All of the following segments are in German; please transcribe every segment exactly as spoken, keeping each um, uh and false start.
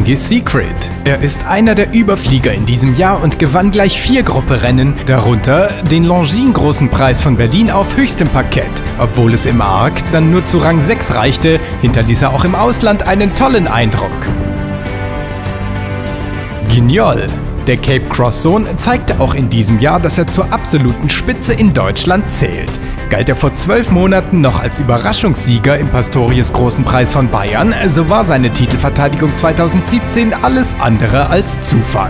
Genghis Secret. Er ist einer der Überflieger in diesem Jahr und gewann gleich vier Grupperennen, darunter den Longines Großen Preis von Berlin auf höchstem Parkett. Obwohl es im Arc dann nur zu Rang sechs reichte, hinterließ er auch im Ausland einen tollen Eindruck. Guignol. Der Cape Cross-Sohn zeigte auch in diesem Jahr, dass er zur absoluten Spitze in Deutschland zählt. Galt er vor zwölf Monaten noch als Überraschungssieger im Pastorius Großen Preis von Bayern, so war seine Titelverteidigung zweitausendsiebzehn alles andere als Zufall.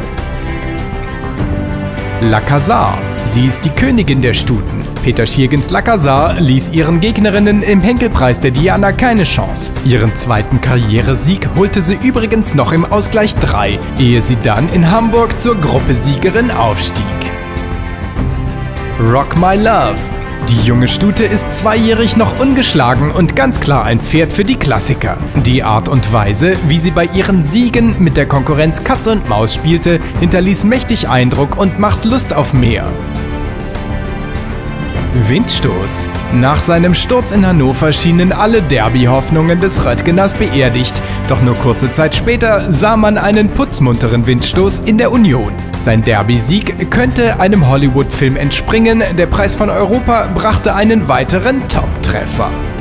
Lacazar. Sie ist die Königin der Stuten. Peter Schiergens Lacazar ließ ihren Gegnerinnen im Henkelpreis der Diana keine Chance. Ihren zweiten Karrieresieg holte sie übrigens noch im Ausgleich drei, ehe sie dann in Hamburg zur Gruppesiegerin aufstieg. Rock My Love. Die junge Stute ist zweijährig noch ungeschlagen und ganz klar ein Pferd für die Klassiker. Die Art und Weise, wie sie bei ihren Siegen mit der Konkurrenz Katz und Maus spielte, hinterließ mächtig Eindruck und macht Lust auf mehr. Windstoß. Nach seinem Sturz in Hannover schienen alle Derby-Hoffnungen des Röttgeners beerdigt, doch nur kurze Zeit später sah man einen putzmunteren Windstoß in der Union. Sein Derby-Sieg könnte einem Hollywood-Film entspringen, der Preis von Europa brachte einen weiteren Top-Treffer.